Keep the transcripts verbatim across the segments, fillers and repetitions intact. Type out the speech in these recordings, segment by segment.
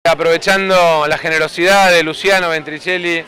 Aprovechando la generosidad de Luciano Ventricelli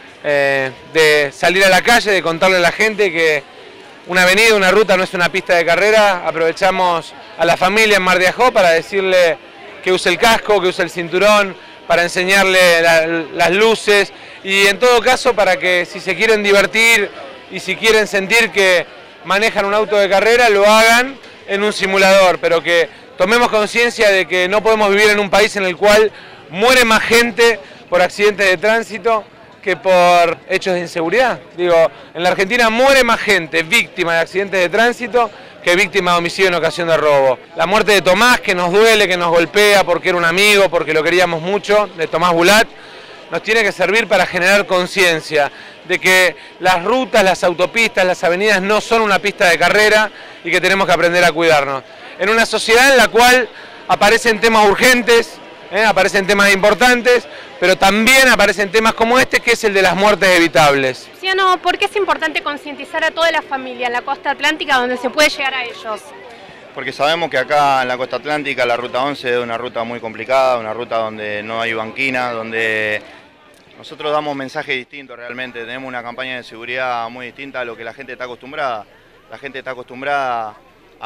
eh, de salir a la calle, de contarle a la gente que una avenida, una ruta no es una pista de carrera, aprovechamos a la familia en Mar de Ajó para decirle que use el casco, que use el cinturón, para enseñarle la, las luces y en todo caso para que si se quieren divertir y si quieren sentir que manejan un auto de carrera lo hagan en un simulador, pero que tomemos conciencia de que no podemos vivir en un país en el cual muere más gente por accidentes de tránsito que por hechos de inseguridad. Digo, en la Argentina muere más gente víctima de accidentes de tránsito que víctima de homicidio en ocasión de robo. La muerte de Tomás, que nos duele, que nos golpea porque era un amigo, porque lo queríamos mucho, de Tomás Bulat, nos tiene que servir para generar conciencia de que las rutas, las autopistas, las avenidas no son una pista de carrera y que tenemos que aprender a cuidarnos. En una sociedad en la cual aparecen temas urgentes, ¿eh? aparecen temas importantes, pero también aparecen temas como este, que es el de las muertes evitables. Luciano, ¿por qué es importante concientizar a toda la familia en la costa atlántica donde se puede llegar a ellos? Porque sabemos que acá en la costa atlántica la ruta once es una ruta muy complicada, una ruta donde no hay banquina, donde nosotros damos mensajes distintos realmente, tenemos una campaña de seguridad muy distinta a lo que la gente está acostumbrada. La gente está acostumbrada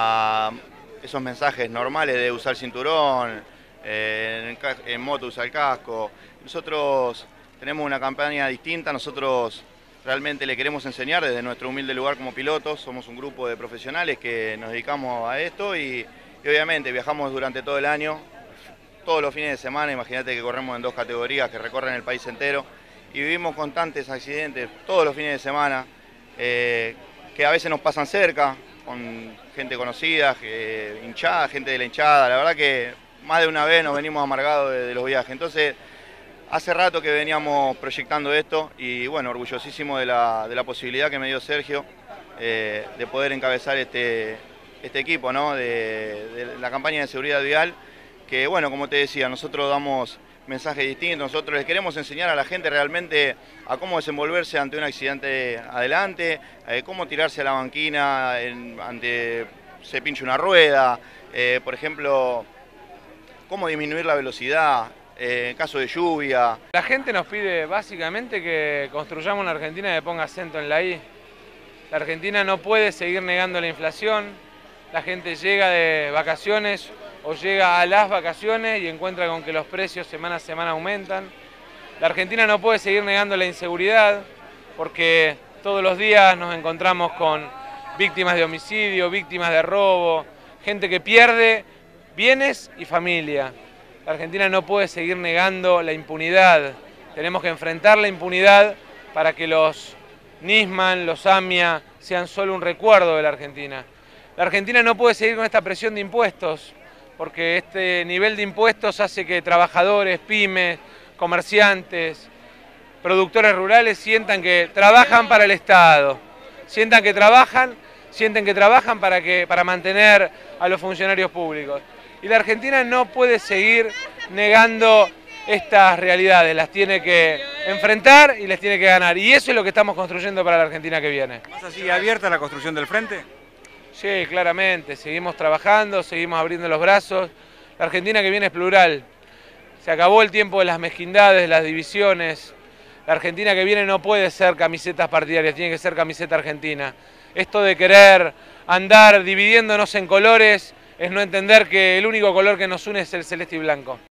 a esos mensajes normales de usar cinturón, eh, en, en moto usar el casco. Nosotros tenemos una campaña distinta, nosotros realmente le queremos enseñar desde nuestro humilde lugar como pilotos, somos un grupo de profesionales que nos dedicamos a esto y, y obviamente viajamos durante todo el año, todos los fines de semana, imagínate que corremos en dos categorías que recorren el país entero y vivimos constantes accidentes todos los fines de semana, eh, que a veces nos pasan cerca, con gente conocida, que, hinchada, gente de la hinchada, la verdad que más de una vez nos venimos amargados de, de los viajes, entonces hace rato que veníamos proyectando esto y bueno, orgullosísimo de la, de la posibilidad que me dio Sergio eh, de poder encabezar este, este equipo, ¿no? de, de la campaña de seguridad vial, que bueno, como te decía, nosotros damos mensajes distintos, nosotros les queremos enseñar a la gente realmente a cómo desenvolverse ante un accidente adelante, eh, cómo tirarse a la banquina en, ante se pinche una rueda, eh, por ejemplo, cómo disminuir la velocidad eh, en caso de lluvia. La gente nos pide básicamente que construyamos una Argentina que ponga acento en la I. La Argentina no puede seguir negando la inflación, la gente llega de vacaciones o llega a las vacaciones y encuentra con que los precios semana a semana aumentan. La Argentina no puede seguir negando la inseguridad porque todos los días nos encontramos con víctimas de homicidio, víctimas de robo, gente que pierde bienes y familia. La Argentina no puede seguir negando la impunidad. Tenemos que enfrentar la impunidad para que los Nisman, los AMIA sean solo un recuerdo de la Argentina. La Argentina no puede seguir con esta presión de impuestos, porque este nivel de impuestos hace que trabajadores, pymes, comerciantes, productores rurales sientan que trabajan para el Estado, sientan que trabajan, sienten que trabajan para, que, para mantener a los funcionarios públicos. Y la Argentina no puede seguir negando estas realidades, las tiene que enfrentar y les tiene que ganar. Y eso es lo que estamos construyendo para la Argentina que viene. ¿Más así abierta la construcción del frente? Sí, claramente, seguimos trabajando, seguimos abriendo los brazos. La Argentina que viene es plural. Se acabó el tiempo de las mezquindades, de las divisiones. La Argentina que viene no puede ser camisetas partidarias, tiene que ser camiseta argentina. Esto de querer andar dividiéndonos en colores es no entender que el único color que nos une es el celeste y blanco.